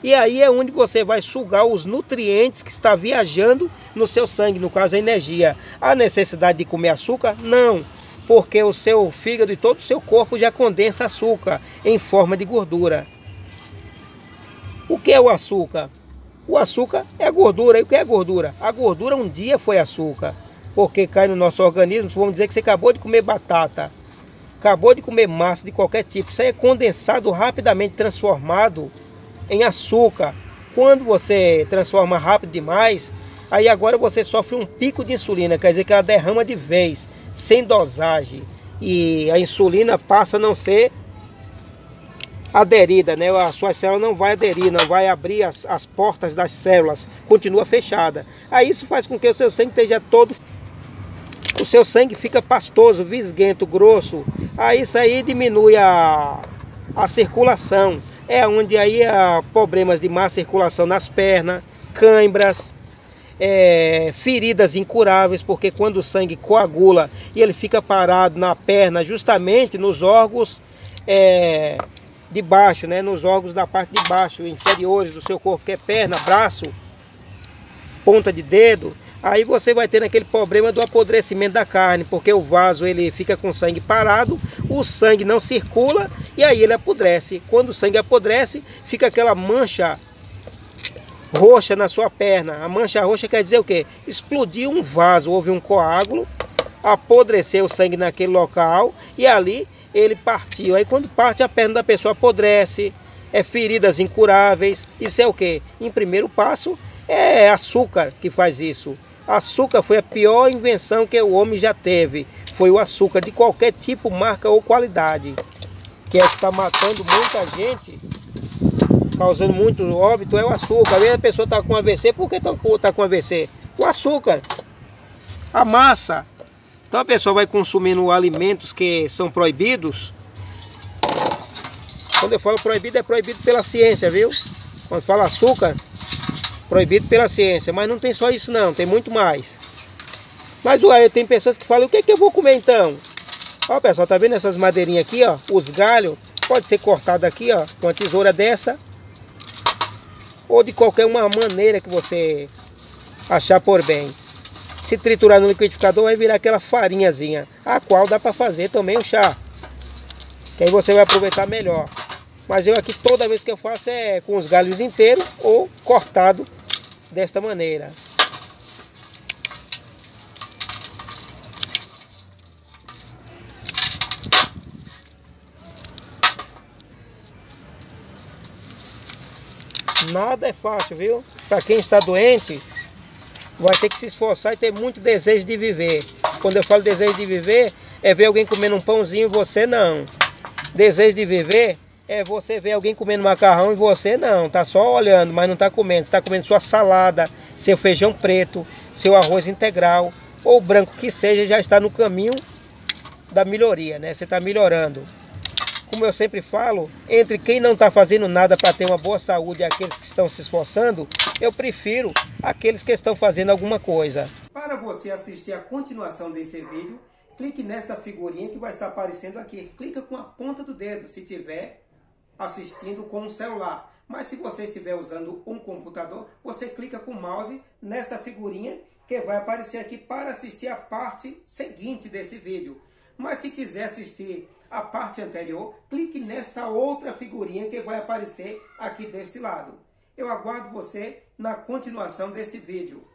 E aí é onde você vai sugar os nutrientes que está viajando no seu sangue, no caso a energia. A necessidade de comer açúcar? Não, porque o seu fígado e todo o seu corpo já condensa açúcar em forma de gordura. O que é o açúcar? O açúcar é a gordura. E o que é gordura? A gordura um dia foi açúcar, porque cai no nosso organismo. Vamos dizer que você acabou de comer batata, acabou de comer massa de qualquer tipo. Isso aí é condensado, rapidamente transformado em açúcar. Quando você transforma rápido demais, aí agora você sofre um pico de insulina, quer dizer que ela derrama de vez, sem dosagem. E a insulina passa a não ser aderida, né? A sua célula não vai aderir, não vai abrir as portas das células, continua fechada. Aí isso faz com que o seu sangue esteja todo... O seu sangue fica pastoso, visguento, grosso. Aí isso aí diminui a circulação. É onde aí há problemas de má circulação nas pernas, cãibras, feridas incuráveis, porque quando o sangue coagula e ele fica parado na perna, justamente nos órgãos de baixo, né? Nos órgãos da parte de baixo, inferiores do seu corpo, que é perna, braço, ponta de dedo. Aí você vai ter aquele problema do apodrecimento da carne, porque o vaso ele fica com o sangue parado, o sangue não circula e aí ele apodrece. Quando o sangue apodrece, fica aquela mancha roxa na sua perna. A mancha roxa quer dizer o quê? Explodiu um vaso, houve um coágulo, apodreceu o sangue naquele local e ali ele partiu. Aí quando parte, a perna da pessoa apodrece, feridas incuráveis. Isso é o quê? Em primeiro passo, é açúcar que faz isso. Açúcar foi a pior invenção que o homem já teve. Foi o açúcar de qualquer tipo, marca ou qualidade. Que é o que está matando muita gente, causando muito óbito, é o açúcar. Às vezes a pessoa está com AVC, por que está com AVC? O açúcar, a massa. Então a pessoa vai consumindo alimentos que são proibidos. Quando eu falo proibido, é proibido pela ciência, viu? Quando fala açúcar, proibido pela ciência, mas não tem só isso não, tem muito mais. Mas tem pessoas que falam, o que é que eu vou comer então? Ó pessoal, tá vendo essas madeirinhas aqui, ó? Os galhos, pode ser cortado aqui, ó, com uma tesoura dessa. Ou de qualquer uma maneira que você achar por bem. Se triturar no liquidificador vai virar aquela farinhazinha, a qual dá para fazer também o chá. Que aí você vai aproveitar melhor. Mas eu aqui toda vez que eu faço é com os galhos inteiros ou cortado desta maneira. Nada é fácil, viu? Para quem está doente, vai ter que se esforçar e ter muito desejo de viver. Quando eu falo desejo de viver, é ver alguém comendo um pãozinho e você não. Desejo de viver é você ver alguém comendo macarrão e você não. Tá só olhando, mas não está comendo. Está comendo sua salada, seu feijão preto, seu arroz integral ou branco que seja, já está no caminho da melhoria, né? Você está melhorando. Como eu sempre falo, entre quem não está fazendo nada para ter uma boa saúde e aqueles que estão se esforçando, eu prefiro aqueles que estão fazendo alguma coisa. Para você assistir a continuação desse vídeo, clique nesta figurinha que vai estar aparecendo aqui. Clica com a ponta do dedo se estiver assistindo com um celular. Mas se você estiver usando um computador, você clica com o mouse nesta figurinha que vai aparecer aqui para assistir a parte seguinte desse vídeo. Mas se quiser assistir a parte anterior, clique nesta outra figurinha que vai aparecer aqui deste lado. Eu aguardo você na continuação deste vídeo.